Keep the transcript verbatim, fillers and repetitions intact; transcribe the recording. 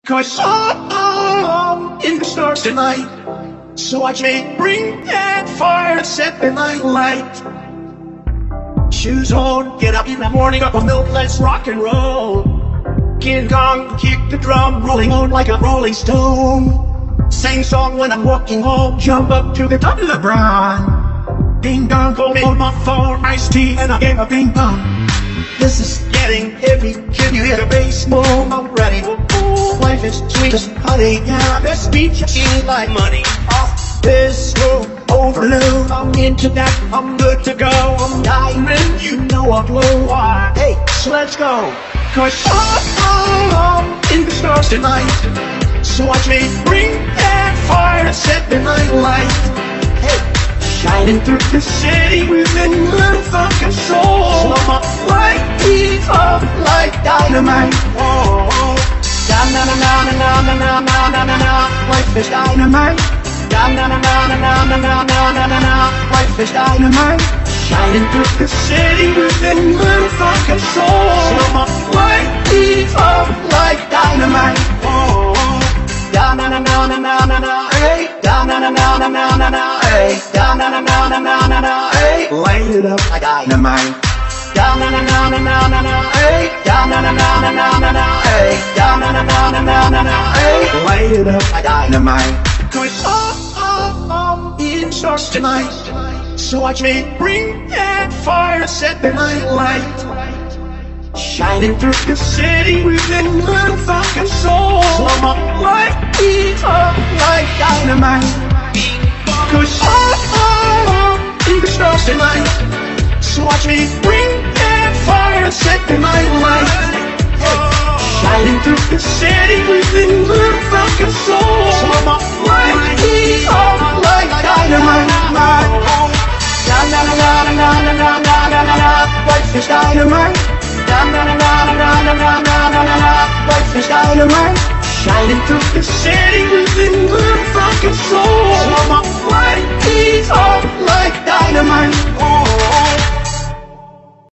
'Cause I'm in the stars tonight, so I may bring that fire and set the night light. Shoes on, get up in the morning, up on milk, let's rock and roll. King Kong, kick the drum, rolling on like a rolling stone. Sing song when I'm walking home, jump up to the top of the brown. Ding dong, call me on my phone, iced tea and a game of ping pong. This is getting heavy, can you hear the bass? Boom, I'm ready. Life is sweet as honey, yeah, this beach ain't like money. Off this road, overload, I'm into that, I'm good to go. I'm diamond, you know I glow. Hey, so let's go. 'Cause I'm in the stars tonight, so I may bring that fire and set the night light. Hey, shining through the city with a little fucking soul. So my light heats up like dynamite. Oh, oh. Na na na na na na na na na na na. Life is dynamite. Na na na na na na na na na na na na. Life is dynamite. Shining through the city with a little fucking soul. So my light heats up like dynamite. Oh, da na na na na na na na. Hey, da na na na na na na na. Hey, da na na na na na na na. Hey, light it up like dynamite. Da na na na na na na na. Hey, da na na na na na na na. Hey, da na na na na na na na. Hey, light it up like dynamite. 'Cause I'm in stars tonight, so I may bring that fire and set the night light. Shining through the city with a little fucking soul. So my light heats up like dynamite. 'Cause I'm in the stars tonight, so I may bring that fire and set the night light. Hey, shining through the city with a little fucking soul. So my light heats up like dynamite. Da na na na na na na na na na na. Life is dynamite. Da na na na na na na na na na na na. Life is dynamite. Shining through the city with a little fucking soul. So my light heats up like dynamite.